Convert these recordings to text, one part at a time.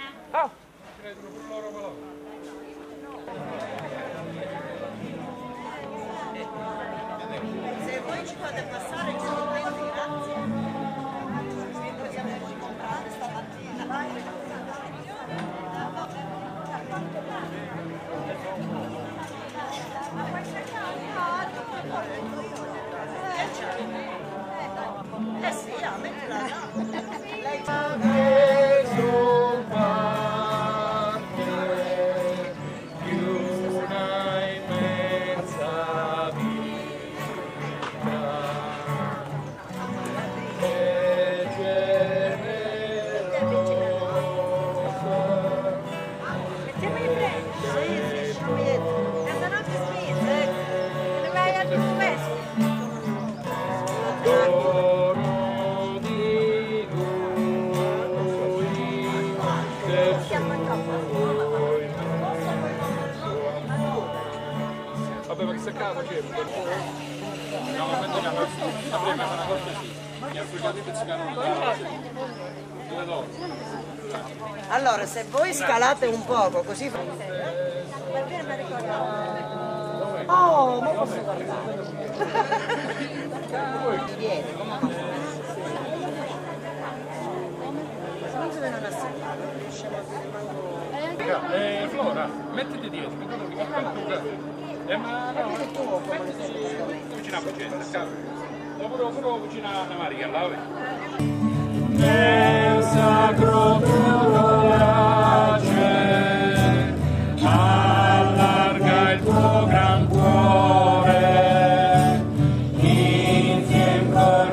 Oh! Se voi ci fate passare il solamente, grazie. Noi siamo venuti a comprare stamattina. Ma puoi cercare? Eh sì, mettila là. Lei vabbè, ma che se cava c'è? No, ma quando la prima è una cosa così. Gli africani pezzicano due donne. allora, se voi scalate un poco, così... Oh, ma posso guardare? Vieni, come no? Non se non assegnare, non riusciamo a dire manco... Flora, mettiti dietro, mi dicono che ma no, mettiti vicino a Pagetta, lavoro vicino a Maria, là, nel sacro tuo piace, allarga il tuo gran cuore, insieme col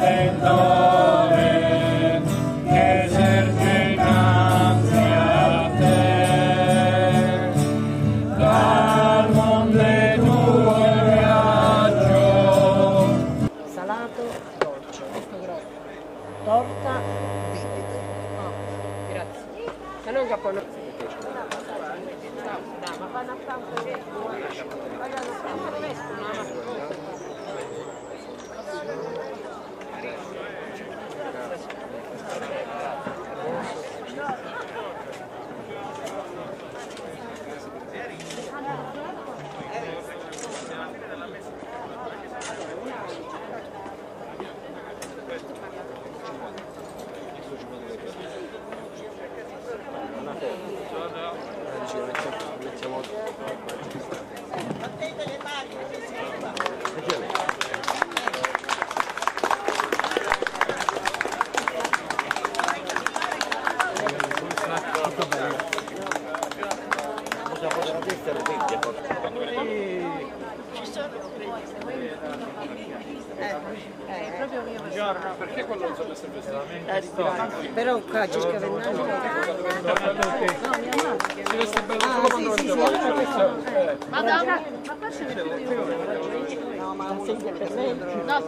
Redentore, che eserce innanzi a te, dal monte tuo viaggio. Salato, dolce, torta, bibite. Oh, grazie. Se non capono. Ma fanno a fare un po'. Vogliono fare questo, no? Buongiorno, perché quello non sono sempre stato? Però qua circa 20 anni. Si veste bello solo quando non c'è voglia. Ma qua ce n'è più di uno. No, ma un segno per me. No,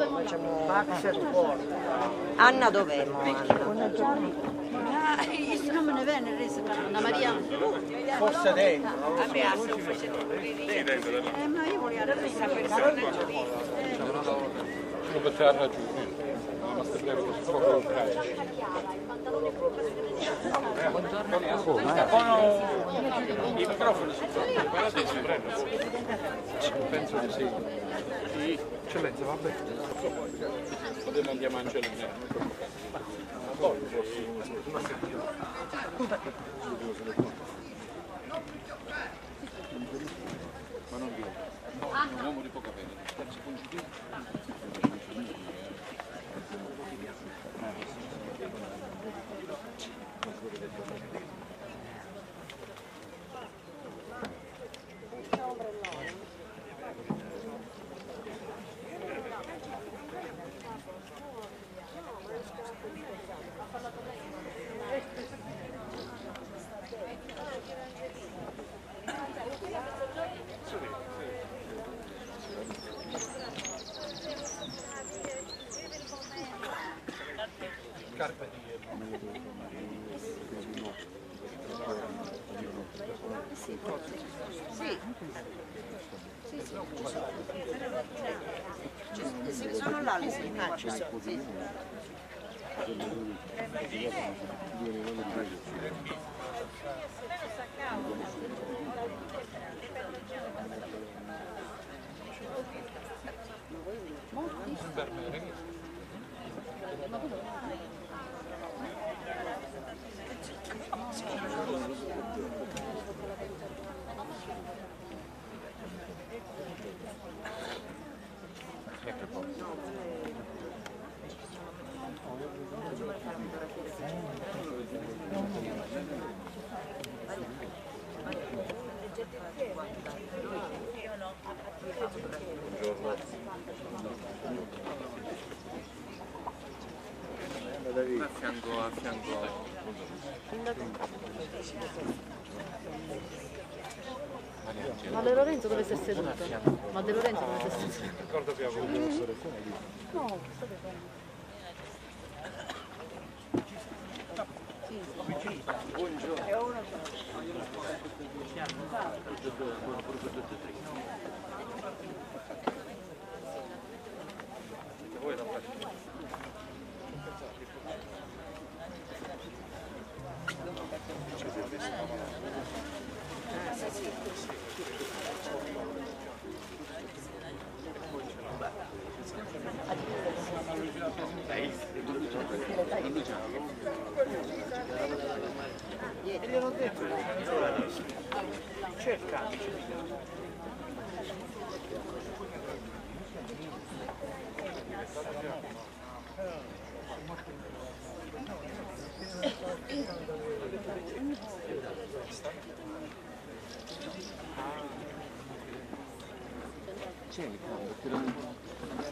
Anna dov'è? Anna? non me ne venne resa una Maria. Forse dentro. A me ha facendo ma io volevo questa persona. Non per te ha ragione. Ma stai breve che si può comprare. I microfoni si trovano. Guardate, si prendono. Penso di sì. Sì, eccellenza, va bene. Potremmo andiamo a Angelina. Ma poi una settimana. Ma non viene. No, un uomo di poca pena. Terzo congiungito. Carpe diem. Sì. Sì, sono là le signore. Ci sono. Sì. A fianco. Ma De Lorenzo dove si è seduto? Ma De Lorenzo dove si è seduto? Ricordo che avevo No, voi la fate. Gliel'ho detto. Cerca. C'è il cambio,